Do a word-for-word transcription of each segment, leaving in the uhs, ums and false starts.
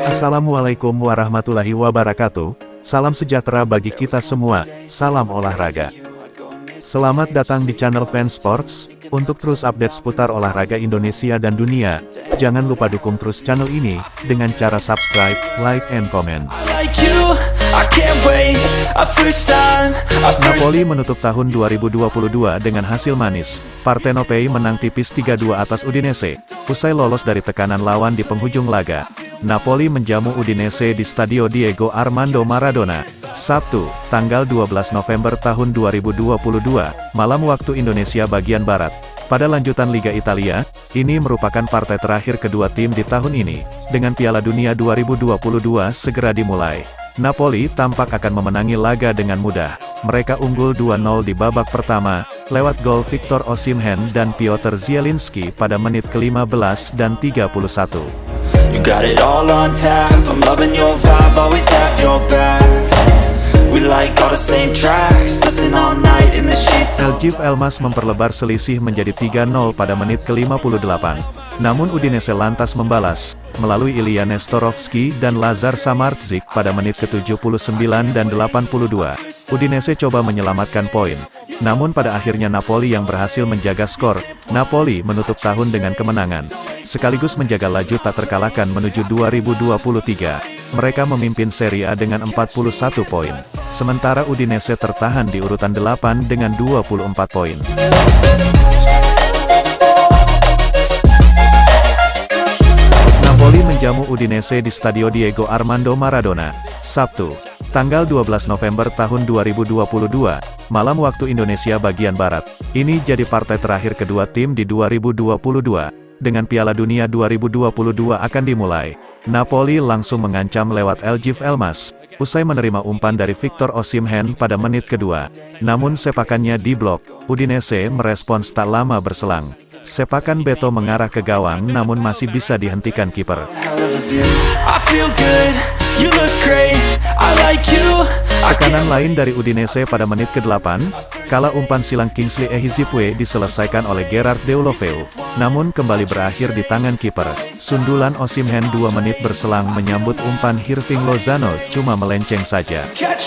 Assalamualaikum warahmatullahi wabarakatuh, salam sejahtera bagi kita semua, salam olahraga. Selamat datang di channel Pen Sports, untuk terus update seputar olahraga Indonesia dan dunia. Jangan lupa dukung terus channel ini, dengan cara subscribe, like, and comment. Napoli menutup tahun dua ribu dua puluh dua dengan hasil manis. Partenopei menang tipis tiga dua atas Udinese, usai lolos dari tekanan lawan di penghujung laga. Napoli menjamu Udinese di Stadio Diego Armando Maradona, Sabtu, tanggal dua belas November tahun dua ribu dua puluh dua, malam waktu Indonesia bagian Barat. Pada lanjutan Liga Italia, ini merupakan partai terakhir kedua tim di tahun ini, dengan Piala Dunia dua ribu dua puluh dua segera dimulai. Napoli tampak akan memenangi laga dengan mudah. Mereka unggul dua nol di babak pertama, lewat gol Victor Osimhen dan Piotr Zielinski pada menit ke lima belas dan tiga puluh satu. You got it all on tap, I'm loving your vibe, always have your back. We like all the same tracks, listen all night in the sheets. Eljif Elmas memperlebar selisih menjadi tiga nol pada menit ke lima puluh delapan. Namun Udinese lantas membalas, melalui Ilya Nestorovski dan Lazar Samardzic pada menit ke tujuh puluh sembilan dan delapan puluh dua. Udinese coba menyelamatkan poin. Namun pada akhirnya Napoli yang berhasil menjaga skor. Napoli menutup tahun dengan kemenangan, sekaligus menjaga laju tak terkalahkan menuju dua ribu dua puluh tiga. Mereka memimpin Serie A dengan empat puluh satu poin. Sementara Udinese tertahan di urutan delapan dengan dua puluh empat poin. Napoli menjamu Udinese di Stadio Diego Armando Maradona, Sabtu, tanggal dua belas November tahun dua ribu dua puluh dua, malam waktu Indonesia bagian Barat. Ini jadi partai terakhir kedua tim di dua ribu dua puluh dua, dengan Piala Dunia dua ribu dua puluh dua akan dimulai. Napoli langsung mengancam lewat Eljif Elmas, usai menerima umpan dari Victor Osimhen pada menit kedua. Namun sepakannya diblok. Udinese merespons tak lama berselang. Sepakan Beto mengarah ke gawang namun masih bisa dihentikan kiper. Tekanan lain dari Udinese pada menit ke delapan, kala umpan silang Kingsley Ehizipwe diselesaikan oleh Gerard Deulofeu, namun kembali berakhir di tangan kiper. Sundulan Osimhen dua menit berselang menyambut umpan Hirving Lozano cuma melenceng saja.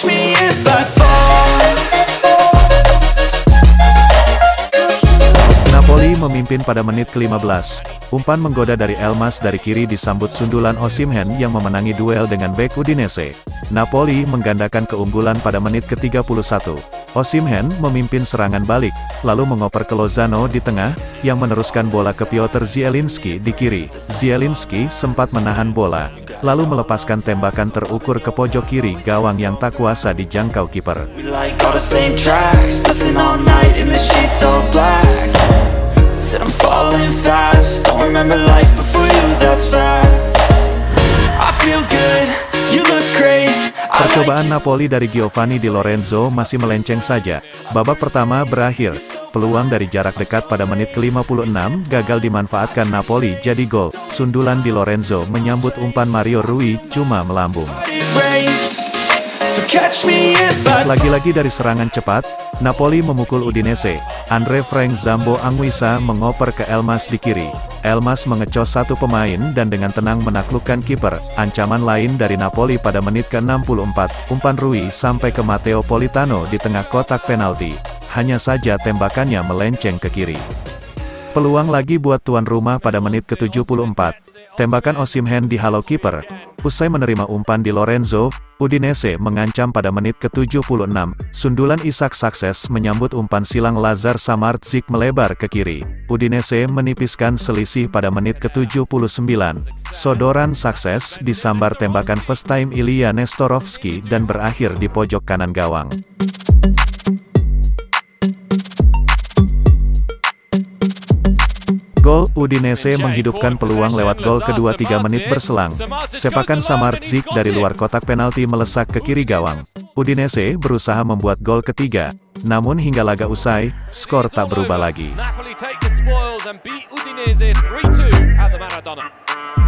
Napoli memimpin pada menit ke lima belas. Umpan menggoda dari Elmas dari kiri disambut sundulan Osimhen yang memenangi duel dengan bek Udinese. Napoli menggandakan keunggulan pada menit ke tiga puluh satu. Osimhen memimpin serangan balik, lalu mengoper ke Lozano di tengah, yang meneruskan bola ke Piotr Zielinski di kiri. Zielinski sempat menahan bola, lalu melepaskan tembakan terukur ke pojok kiri gawang yang tak kuasa dijangkau kiper. Percobaan Napoli dari Giovanni Di Lorenzo masih melenceng saja. Babak pertama berakhir, peluang dari jarak dekat pada menit ke lima puluh enam gagal dimanfaatkan Napoli jadi gol. Sundulan Di Lorenzo menyambut umpan Mario Rui cuma melambung. Lagi-lagi dari serangan cepat, Napoli memukul Udinese. Andre Frank Zambo Anguissa mengoper ke Elmas di kiri. Elmas mengecos satu pemain dan dengan tenang menaklukkan kiper. Ancaman lain dari Napoli pada menit ke enam puluh empat, umpan Rui sampai ke Matteo Politano di tengah kotak penalti. Hanya saja tembakannya melenceng ke kiri. Peluang lagi buat tuan rumah pada menit ke tujuh puluh empat. Tembakan Osimhen dihalau kiper. Usai menerima umpan Di Lorenzo, Udinese mengancam pada menit ke tujuh puluh enam. Sundulan Isak Success menyambut umpan silang Lazar Samardzic melebar ke kiri. Udinese menipiskan selisih pada menit ke tujuh puluh sembilan. Sodoran Success disambar tembakan first time Ilya Nestorovski dan berakhir di pojok kanan gawang. Gol Udinese menghidupkan peluang lewat gol kedua tiga menit berselang. Sepakan Samardzic dari luar kotak penalti melesak ke kiri gawang. Udinese berusaha membuat gol ketiga, namun hingga laga usai, skor tak berubah lagi.